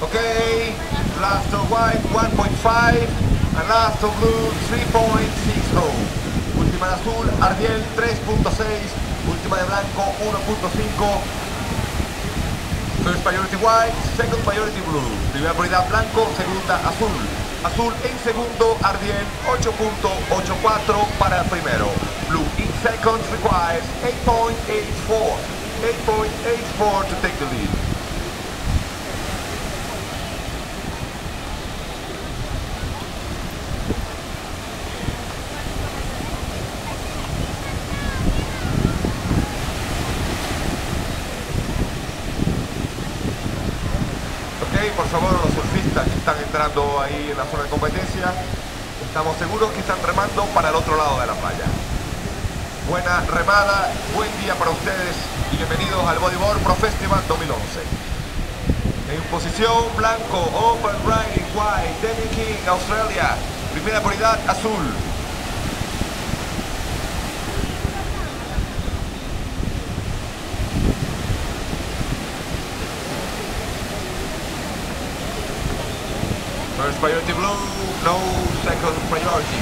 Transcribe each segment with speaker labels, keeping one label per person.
Speaker 1: Okay, last of white 1.5 and last of blue 3.60. Última de azul, Ardiel 3.6. Última de blanco 1.5. First priority white, second priority blue. Primera prioridad blanco, segunda azul. Azul en segundo, Ardiel 8.84 para el primero. Blue in second requires 8.84. 8.84 to take the lead. Por favor, los surfistas que están entrando ahí en la zona de competencia, estamos seguros que están remando para el otro lado de la playa. Buena remada, buen día para ustedes y bienvenidos al Bodyboard Pro Festival 2011. En posición blanco, open riding white, Demi King, Australia. Primera prioridad azul. First priority blue, no second priority.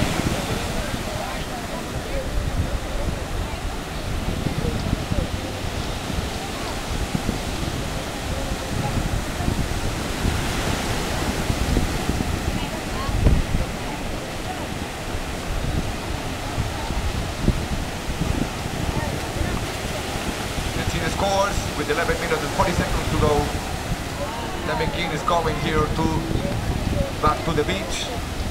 Speaker 1: The team scores with 11 minutes and 40 seconds to go. Demi King is coming here back to the beach.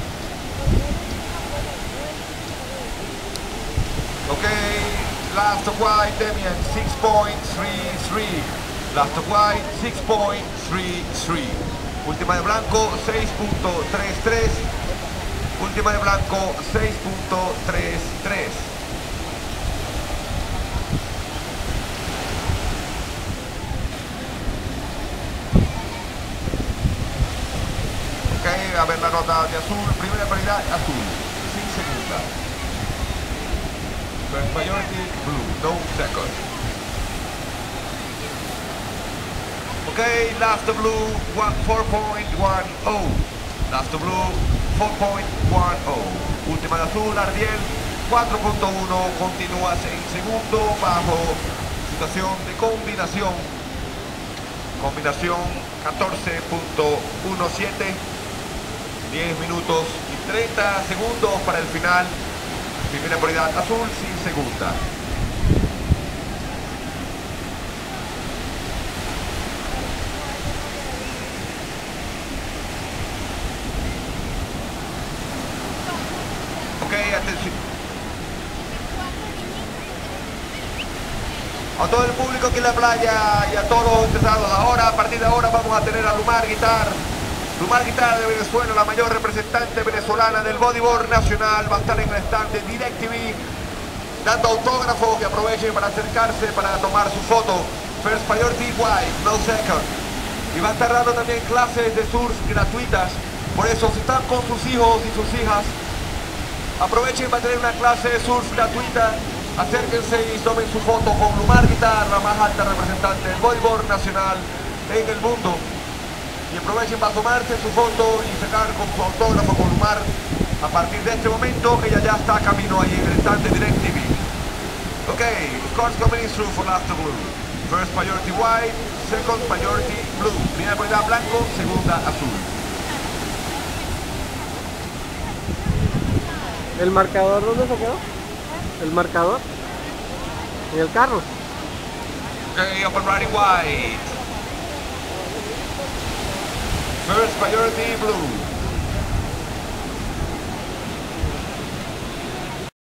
Speaker 1: Okay, last of white, Demian 6.33. Last of white, 6.33. Última de blanco, 6.33. Última de blanco, 6.33. A ver la nota de azul, primera prioridad azul, sin segunda. First priority blue, no second. Okay, last blue 4.10. Last blue 4.10. Última de azul, Ardiel 4.1. Continúas en segundo bajo situación de combinación. Combinación 14.17. 10 minutos y 30 segundos para el final. Primera prioridad azul sin segunda. Ok, atención. A todo el público aquí en la playa y a todos los interesados ahora, a partir de ahora vamos a tener a Lumar Guitar. Lumar Guitar de Venezuela, la mayor representante venezolana del bodyboard nacional, va a estar en el stand de DirecTV dando autógrafos, y aprovechen para acercarse para tomar su foto. First priority white, no second. Y va a estar dando también clases de surf gratuitas. Por eso, si están con sus hijos y sus hijas, aprovechen para tener una clase de surf gratuita. Acérquense y tomen su foto con Lumar Guitar, la más alta representante del bodyboard nacional en el mundo. Y aprovechen para tomarse su foto y sacar con su autógrafo con Lumar. A partir de este momento, ella ya está camino ahí en el stand de DirecTV. Ok, scores coming through for last blue. First priority white, second priority blue. Primera prioridad blanco, segunda azul.
Speaker 2: ¿El marcador dónde se quedó? ¿El marcador? ¿En el carro?
Speaker 1: Ok, open riding white. First priority blue.